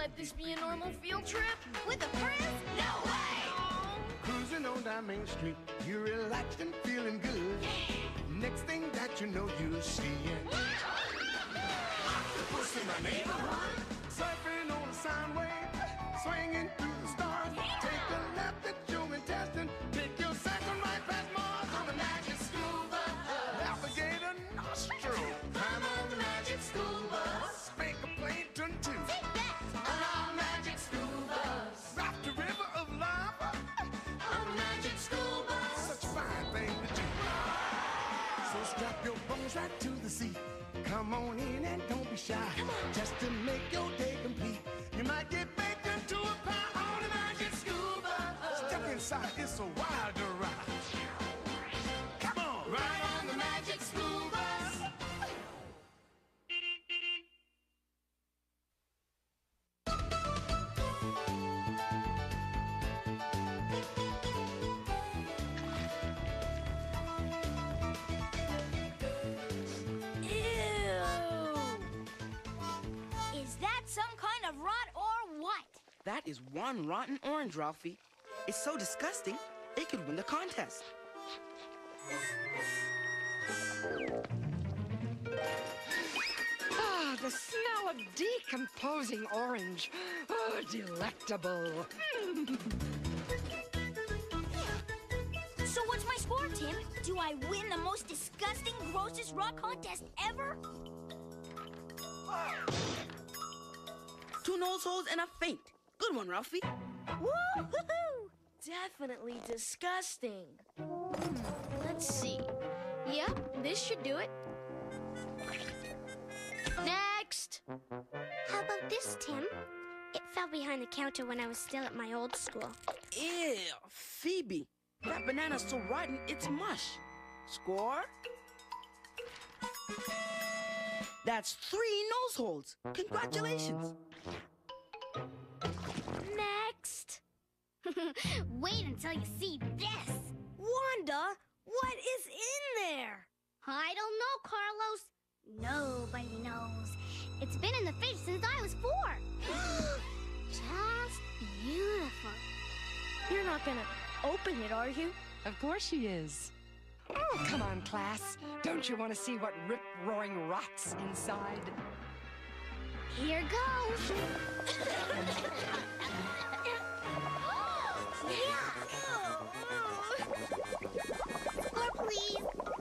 let this be a normal field trip? With a friend? No way! Cruising on down Main Street, you're relaxed and feeling good. Next thing that you know, you're seeing octopus in the neighborhood. Surfing on a sound wave, swinging through the stars. Take a left at your intestine, take your second right past Mars on the magic school bus. Alligator nostril, climb on the magic school bus. Make a plankton too. Take that! On our magic school bus. Rock the river of lava. On the magic school bus. Such a fine thing to do. So strap your bones right to the seat. Come on in and don't be shy. Just to make your day complete. You might get baked into a pie on the magic school bus. Step inside, it's a wild ride. Come on, ride on the magic school bus. Is that some kind of rot or what? That is one rotten orange, Ralphie. It's so disgusting, it could win the contest. Ah, the smell of decomposing orange. Oh, delectable. So what's my score, Tim? Do I win the most disgusting, grossest rot contest ever? 2 nose holes and a faint. Good one, Ralphie. Woo-hoo-hoo! Definitely disgusting. Let's see. Yep, this should do it. Next! How about this, Tim? It fell behind the counter when I was still at my old school. Ew, Phoebe. That banana's so rotten, it's mush. Score? That's 3 nose holes. Congratulations. Next! Wait until you see this. Wanda, what is in there? I don't know, Carlos. Nobody knows. It's been in the fridge since I was 4. Just beautiful. You're not gonna open it, are you? Of course she is. Oh, come on, class. Don't you want to see what rip-roaring rots inside? Here goes. Score, please.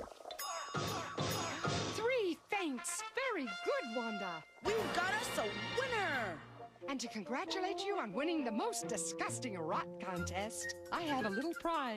3 faints. Very good, Wanda. We've got us a winner. And to congratulate you on winning the most disgusting rot contest, I have a little prize.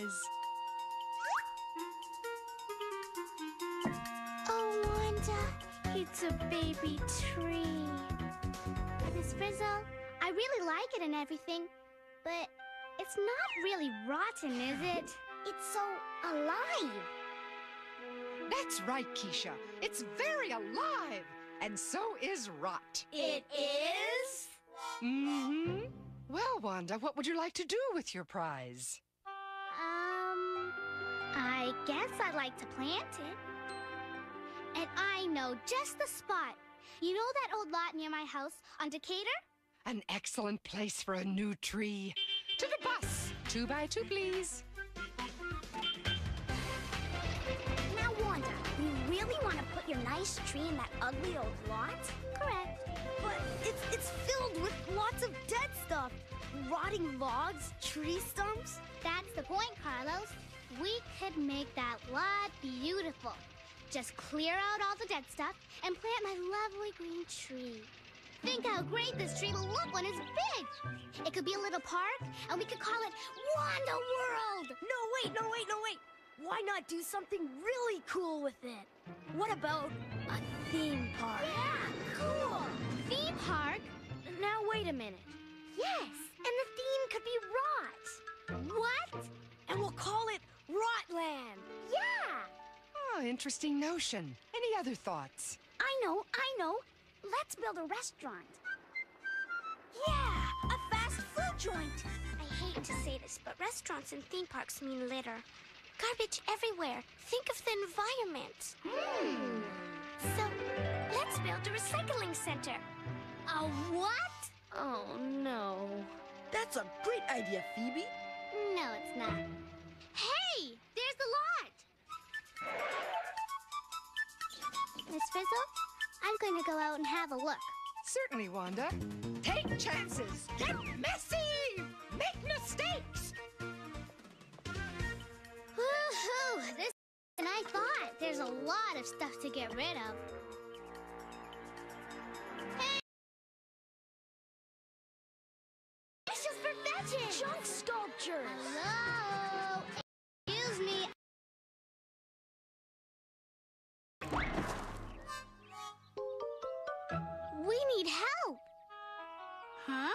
Oh, Wanda, it's a baby tree. Miss Frizzle, I really like it and everything, but it's not really rotten, is it? It's so alive. That's right, Keisha. It's very alive. And so is rot. It is? Mm-hmm. Well, Wanda, what would you like to do with your prize? I guess I'd like to plant it. And I know just the spot. You know that old lot near my house on Decatur? An excellent place for a new tree. To the bus. 2 by 2, please. Now, Wanda, you really want to put your nice tree in that ugly old lot? Correct. But it's filled with lots of dead stuff. Rotting logs, tree stumps. That's the point, Carlos. We could make that lot beautiful. Just clear out all the dead stuff and plant my lovely green tree. Think how great this tree will look when it's big. It could be a little park, and we could call it Wanda World. No, wait. Why not do something really cool with it? What about a theme park? Yeah, cool. Theme park? Now, wait a minute. Yes, and the theme could be rot. What? And we'll call it Rotland. Yeah. Oh, interesting notion. Any other thoughts? I know. Let's build a restaurant. Yeah, a fast food joint. I hate to say this, but restaurants and theme parks mean litter. Garbage everywhere. Think of the environment. So, let's build a recycling center. A what? Oh, no. That's a great idea, Phoebe. No, it's not. Hey, there's the lot. Miss Frizzle, I'm going to go out and have a look. Certainly, Wanda. Take chances. Get messy. Make mistakes. Woohoo! This than I thought. There's a lot of stuff to get rid of. Hey! Precious perfection! Junk sculptures! Hello? Excuse me. We need help. Huh?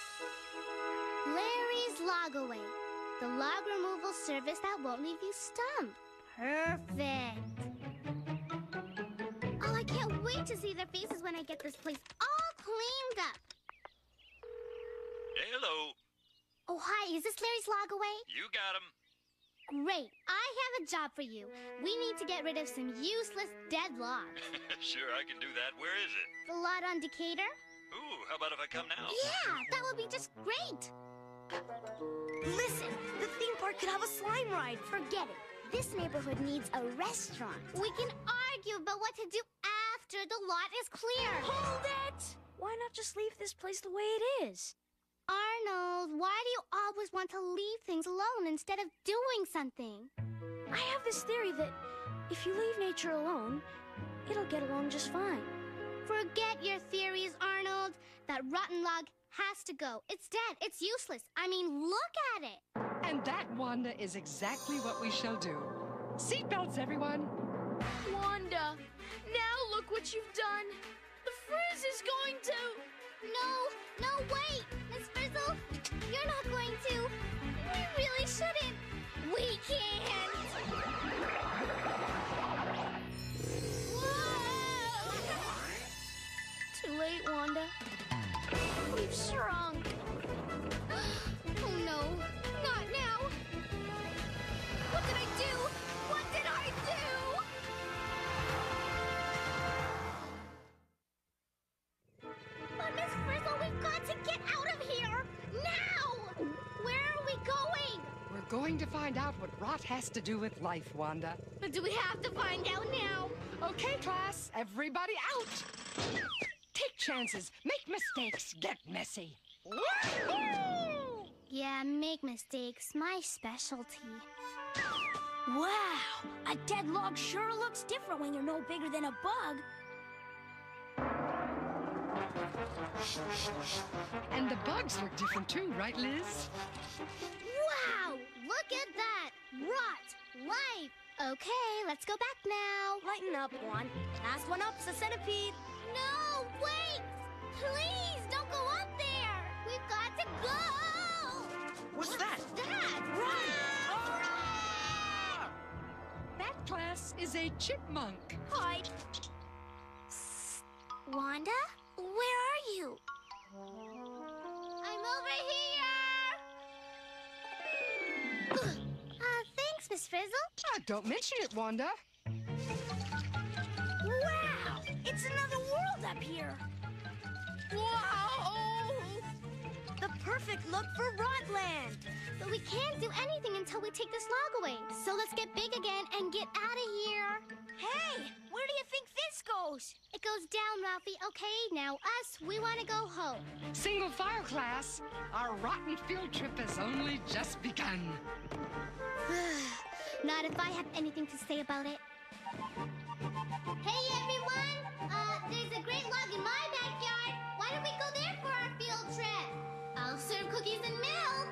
Larry's Logaway, the log removal service that won't leave you stumped. Perfect. Oh, I can't wait to see their faces when I get this place all cleaned up. Hello. Oh, hi, is this Larry's Logaway? You got him. Great, I have a job for you. We need to get rid of some useless dead logs. Sure, I can do that. Where is it? The lot on Decatur? Ooh, how about if I come now? Yeah, that would be just great. Listen, the theme park could have a slime ride. Forget it. This neighborhood needs a restaurant. We can argue about what to do after the lot is clear. Hold it! Why not just leave this place the way it is? Arnold, why do you always want to leave things alone instead of doing something? I have this theory that if you leave nature alone, it'll get along just fine. Forget your theories, Arnold. That rotten log has to go. It's dead. It's useless. I mean, look at it. And that, Wanda, is exactly what we shall do. Seatbelts, everyone. Wanda, now look what you've done. The frizz is going to... No, wait. Miss Frizzle, you're not going to. We really shouldn't. We can't. Whoa! Too late, Wanda. We've shrunk. Oh no, not now. What did I do? What did I do? But Miss Frizzle, we've got to get out of here now. Where are we going? We're going to find out what rot has to do with life, Wanda. But do we have to find out now? Okay, class, everybody out. Take chances, make mistakes, get messy. Yeah, make mistakes. My specialty. Wow, a dead log sure looks different when you're no bigger than a bug. And the bugs look different too, right, Liz? Wow, look at that. Rot, life. Okay, let's go back now. Lighten up, Juan. Last one up's the centipede. No, wait! Please, don't go up there! We've got to go! What's that? That? That class is a chipmunk. Hi. Wanda? Where are you? I'm over here! Thanks, Miss Frizzle. Don't mention it, Wanda. Wow, it's another world up here. Wow! The perfect look for Rotland. But we can't do anything until we take this log away. So let's get big again and get out of here. Hey, where do you think this goes? It goes down, Ralphie. Okay, now us, we want to go home. Single file class, our rotten field trip has only just begun. Not if I have anything to say about it. Hey, everyone! There's a great log in my backyard. Why don't we go there for our field trip? I'll serve cookies and milk.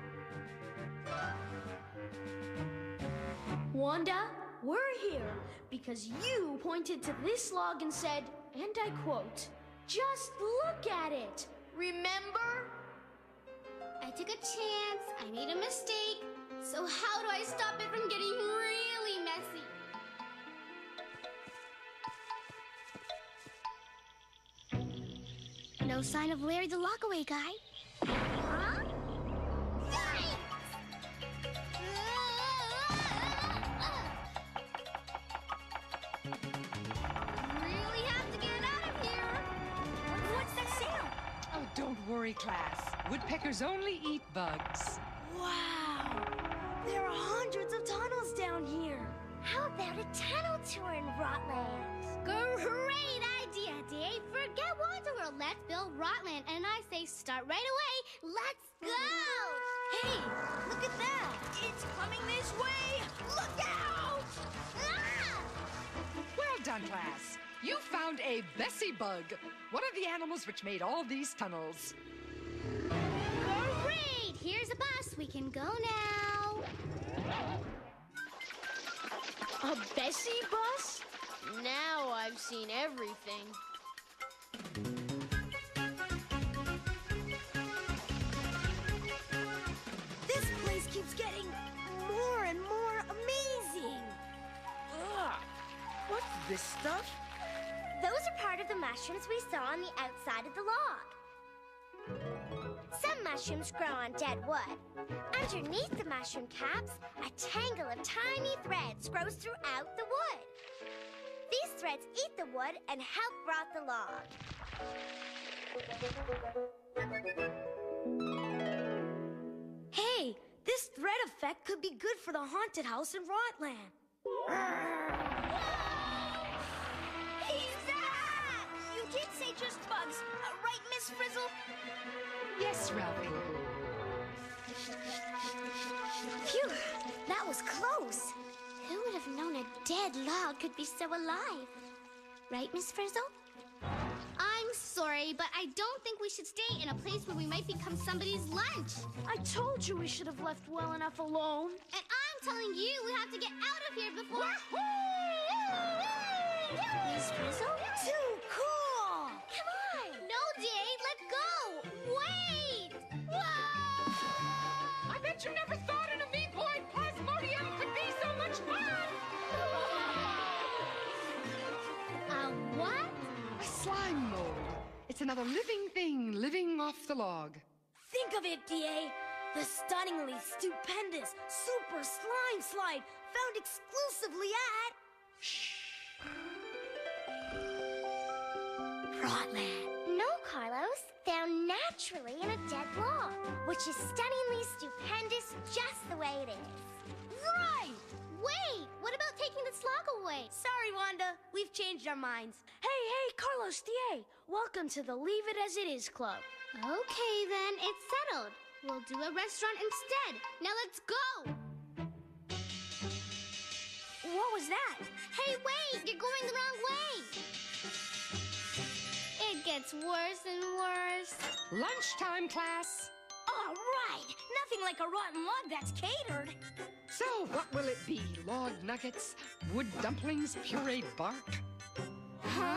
Wanda, we're here because you pointed to this log and said, and I quote, "Just look at it. Remember?" I took a chance. I made a mistake. So how do I stop it from getting really messy? No sign of Larry the Lockaway guy. Huh? Yikes! Really have to get out of here. What's that sound? Oh, don't Don't worry, class. Woodpeckers only eat bugs. Wow! There are hundreds of tunnels down here. How about a tunnel tour in Rotland? Great idea, Dave. Forget Wonder World. Let's build Rotland. And I say start right away. Let's go! Hey, look at that! It's coming this way! Look out! Ah! Well done, class. You found a Bessie bug, one of the animals which made all these tunnels. Great! Here's a bus. We can go now. A Bessie bus? Now I've seen everything. This place keeps getting more and more amazing. Ugh. What's this stuff? Those are part of the mushrooms we saw on the outside of the log. Some mushrooms grow on dead wood. Underneath the mushroom caps, a tangle of tiny threads grows throughout the wood. These threads eat the wood and help rot the log. Hey, this thread effect could be good for the haunted house in Rotland. He's back! You did say just bugs, right, Miss Frizzle? Yes, Ralphie. Phew, that was close. Who would have known a dead log could be so alive? Right, Miss Frizzle? I'm sorry, but I don't think we should stay in a place where we might become somebody's lunch. I told you we should have left well enough alone. And I'm telling you, we have to get out of here before... Miss Frizzle? Too cool! Come on! No, Dave, let go! Wait! Whoa! I bet you never thought an amoeboid plasmodium could be so much fun! What? A slime mold. It's another living thing living off the log. Think of it, D.A. The stunningly stupendous super slime slide found exclusively at... Rotland. No, Carlos. Found naturally in a dead log, which is stunningly stupendous just the way it is. Right! Wait, what about taking the slog away? Sorry, Wanda. We've changed our minds. Hey, Carlos D.A. Welcome to the Leave It As It Is Club. Okay, then, it's settled. We'll do a restaurant instead. Now let's go! What was that? Hey, wait! You're going the wrong way! It gets worse and worse. Lunchtime, class. All right! Nothing like a rotten log that's catered. So, what will it be? Log nuggets, wood dumplings, pureed bark? Huh?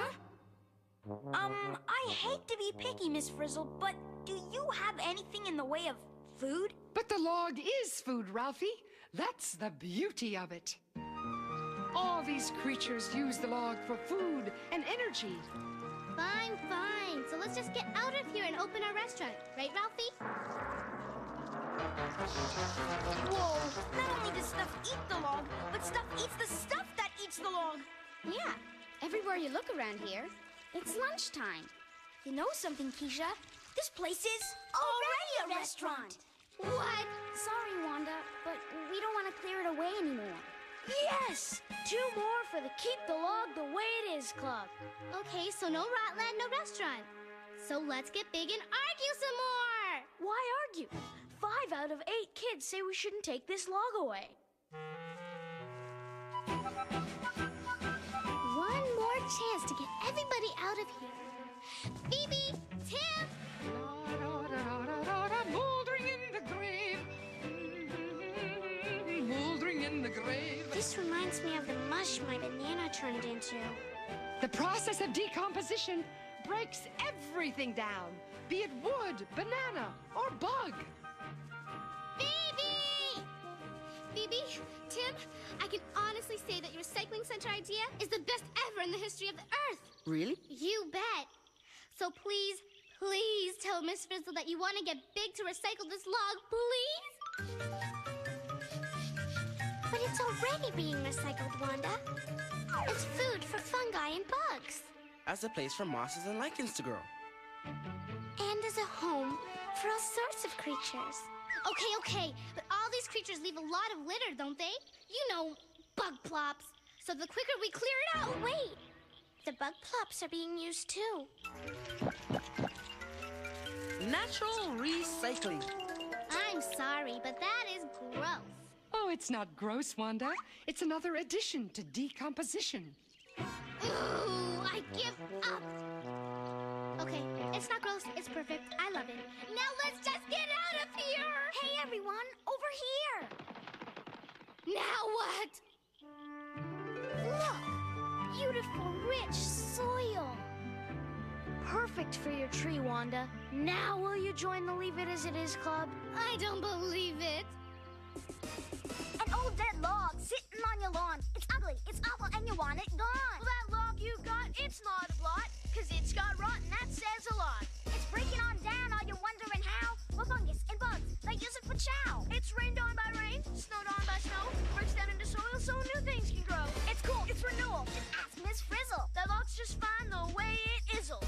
I hate to be picky, Miss Frizzle, but do you have anything in the way of food? But the log is food, Ralphie. That's the beauty of it. All these creatures use the log for food and energy. Fine, fine. So let's just get out of here and open our restaurant. Right, Ralphie? Whoa! Not only does stuff eat the log, but stuff eats the stuff that eats the log. Yeah. Everywhere you look around here, it's lunchtime. You know something, Keisha? This place is already a restaurant. What? Sorry, Wanda, but we don't want to clear it away anymore. Yes! 2 more for the Keep the Log the Way It Is Club. Okay, so no Rotland, no restaurant. So let's get big and argue some more. Why argue? 5 out of 8 kids say we shouldn't take this log away. One more chance to get everybody out of here. Phoebe, Tim. Moldering in the grave. Moldering in the grave. This reminds me of the mush my banana turned into. The process of decomposition breaks everything down, be it wood, banana, or bug. Phoebe! Phoebe, Tim, I can honestly say that your recycling center idea is the best ever in the history of the Earth. Really? You bet. So please, please tell Miss Frizzle that you want to get big to recycle this log, please? But it's already being recycled, Wanda. It's food for fungi and bugs. As a place for mosses and lichens to grow. And as a home for all sorts of creatures. Okay, but all these creatures leave a lot of litter, don't they? You know, bug plops. So the quicker we clear it out... Oh, wait. The bug plops are being used too. Natural recycling. I'm sorry, but that is gross. Oh, it's not gross, Wanda. It's another addition to decomposition. Ooh, I give up. Okay, it's not gross, it's perfect. I love it. Now let's just get out of here! Hey, everyone, over here. Now what? Look! Beautiful, rich soil. Perfect for your tree, Wanda. Now will you join the Leave It As It Is club? I don't believe it. An old dead log sitting on your lawn. It's ugly, it's awful, and you want it gone. Well, that log you got, it's not a blot, 'cause it's got rot, and that says a lot. It's breaking on down. Are you wondering how? Well, fungus and bugs, they use it for chow. It's rained on by rain, snowed on by snow, breaks down into soil so new things can grow. It's cool, it's renewal. Just ask Miss Frizzle. That log's just fine the way it is'll.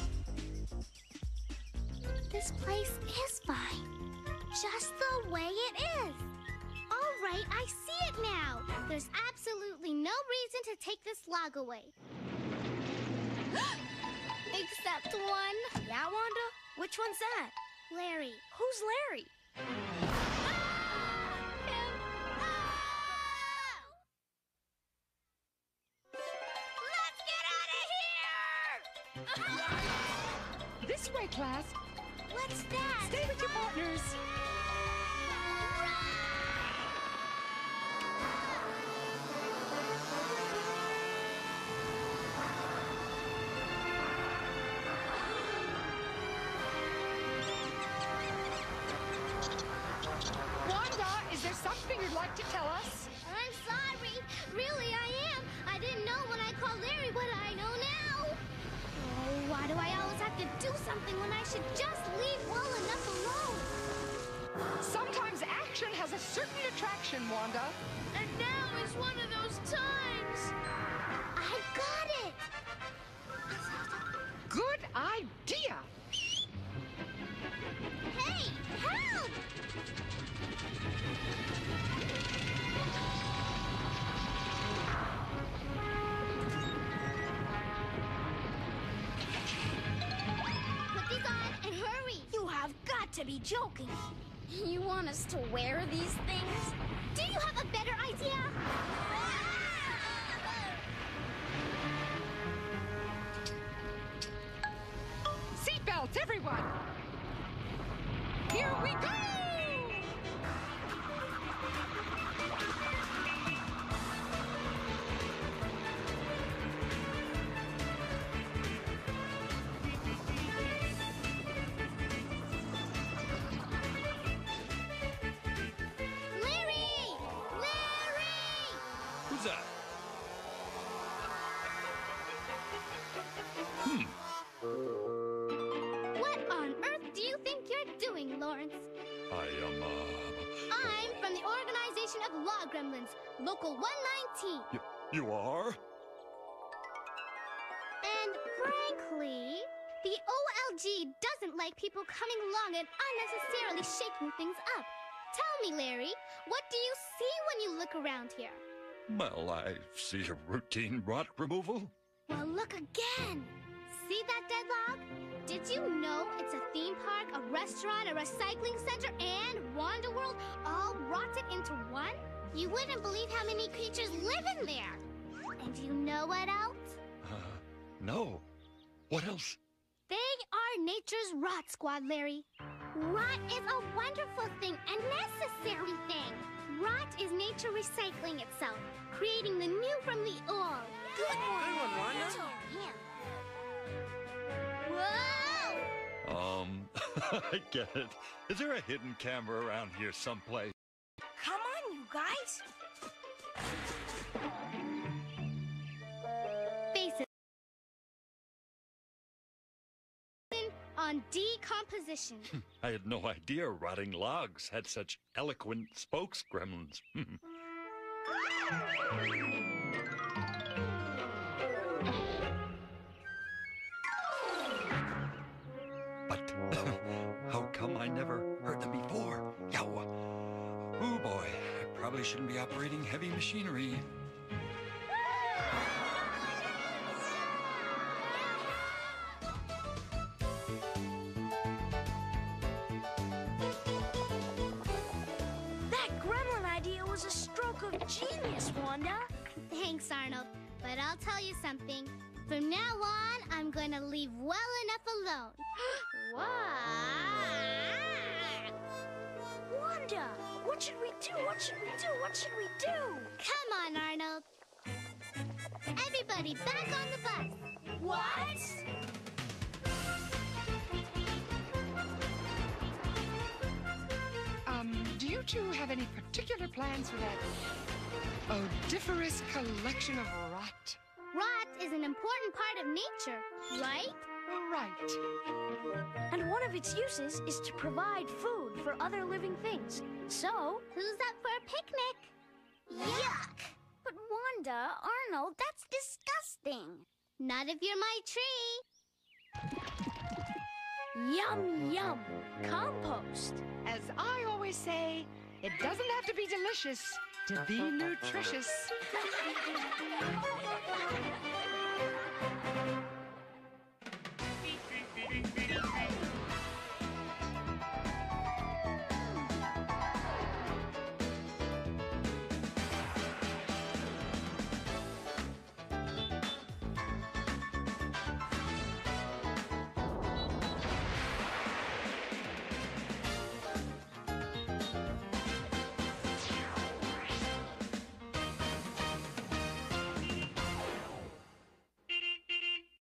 This place is fine. Just the way it is. All right, I see it now. There's absolutely no reason to take this log away. Except one. Yeah, Wanda? Which one's that? Larry. Who's Larry? Him. Let's get out of here! This way, class. What's that? Stay with your partners. Wanda, is there something you'd like to tell us? I'm sorry. Really, I am. I didn't know when I called Larry what I know now. Oh, why do I always have to do something when I should just leave well enough alone? Sometimes action has a certain attraction, Wanda. And now is one of those times. I got it. Good idea. Hey, help! Put these on and hurry. You have got to be joking. You want us to wear these things? Do you have a better idea? Seatbelts, everyone. Here we go! Larry! Larry! Who's that? What on earth do you think you're doing, Lawrence? I am, I'm from the Organization of Law Gremlins, Local 119. You are? And frankly, the OLG doesn't like people coming along and unnecessarily shaking things up. Tell me, Larry, what do you see when you look around here? Well, I see a routine rot removal. Well, look again. See that dead log? Did you know it's a theme park, a restaurant, a recycling center, and Wanda World all rotted into one? You wouldn't believe how many creatures live in there. And you know what else? No. What else? They are nature's rot squad, Larry. Rot is a wonderful thing and necessary thing. Rot is nature recycling itself, creating the new from the old. Good one, Wanda. Whoa! I get it. Is there a hidden camera around here someplace? Come on, you guys. Face it. On decomposition. I had no idea rotting logs had such eloquent spokes gremlins. But how come I never heard them before? Yow! Oh boy, I probably shouldn't be operating heavy machinery. That gremlin idea was a stroke of genius, Wanda. Thanks, Arnold. But I'll tell you something. From now on, I'm going to leave well enough alone. What? Wanda, what should we do? What should we do? What should we do? Come on, Arnold. Everybody back on the bus. What? Do you two have any particular plans for that odoriferous collection of rot? Rot is an important part of nature, right? Right. And one of its uses is to provide food for other living things. So, Who's up for a picnic? Yuck! But Wanda, Arnold, that's disgusting. Not if you're my tree. yum, yum. Compost. As I always say, it doesn't have to be delicious to be nutritious.